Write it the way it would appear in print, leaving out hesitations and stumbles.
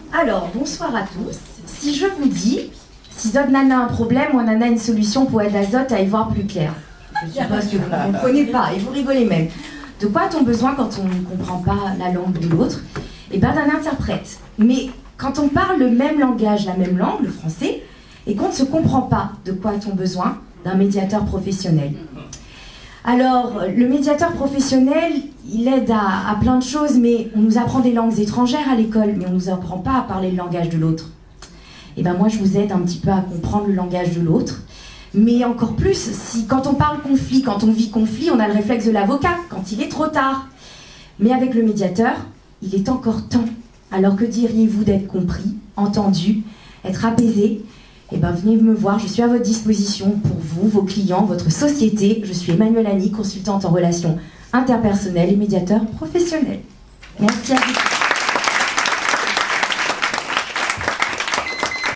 Alors, bonsoir à tous. Si je vous dis, si Zod Nana a un problème, ou Nana a une solution pour aider Zod à y voir plus clair. Je suppose que vous ne comprenez pas et vous rigolez même. De quoi a-t-on besoin quand on ne comprend pas la langue de l'autre? Eh bien, d'un interprète. Mais quand on parle le même langage, la même langue, le français, et qu'on ne se comprend pas, de quoi a-t-on besoin? D'un médiateur professionnel. Alors, le médiateur professionnel, il aide à plein de choses, mais on nous apprend des langues étrangères à l'école, mais on ne nous apprend pas à parler le langage de l'autre. Et bien moi, je vous aide un petit peu à comprendre le langage de l'autre, mais encore plus, si quand on parle conflit, quand on vit conflit, on a le réflexe de l'avocat, quand il est trop tard. Mais avec le médiateur, il est encore temps. Alors que diriez-vous d'être compris, entendu, être apaisé? Eh bien, venez me voir, je suis à votre disposition pour vous, vos clients, votre société. Je suis Emmanuelle Annie, consultante en relations interpersonnelles et médiateur professionnel. Merci à vous.